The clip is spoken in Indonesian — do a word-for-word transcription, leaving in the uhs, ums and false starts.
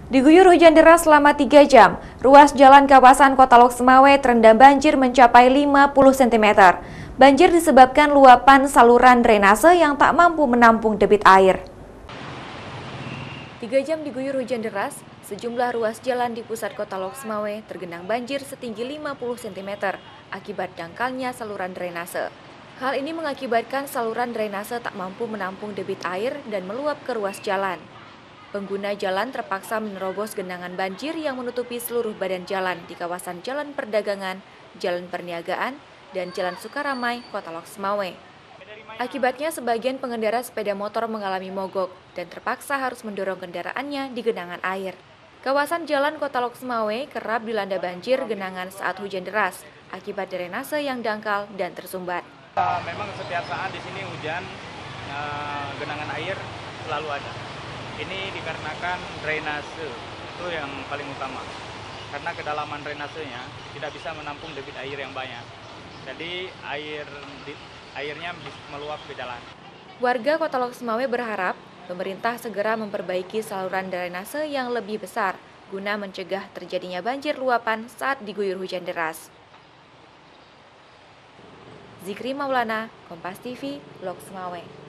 Diguyur hujan deras selama tiga jam, ruas jalan kawasan Kota Lok Semawe terendam banjir mencapai lima puluh sentimeter. Banjir disebabkan luapan saluran drainase yang tak mampu menampung debit air. Tiga jam diguyur hujan deras, sejumlah ruas jalan di pusat Kota Lok Semawe tergenang banjir setinggi lima puluh sentimeter akibat dangkalnya saluran drainase. Hal ini mengakibatkan saluran drainase tak mampu menampung debit air dan meluap ke ruas jalan. Pengguna jalan terpaksa menerobos genangan banjir yang menutupi seluruh badan jalan di kawasan Jalan Perdagangan, Jalan Perniagaan, dan Jalan Sukaramai, Kota Lok Semawe. Akibatnya sebagian pengendara sepeda motor mengalami mogok dan terpaksa harus mendorong kendaraannya di genangan air. Kawasan Jalan Kota Lok Semawe kerap dilanda banjir genangan saat hujan deras akibat drainase yang dangkal dan tersumbat. Memang setiap saat di sini hujan, genangan air selalu ada. Ini dikarenakan drainase, itu yang paling utama. Karena kedalaman drainasenya tidak bisa menampung debit air yang banyak. Jadi air airnya meluap ke jalan. Warga Kota Lok Semawe berharap pemerintah segera memperbaiki saluran drainase yang lebih besar guna mencegah terjadinya banjir luapan saat diguyur hujan deras. Zikri Maulana, Kompas T V, Lok Semawe.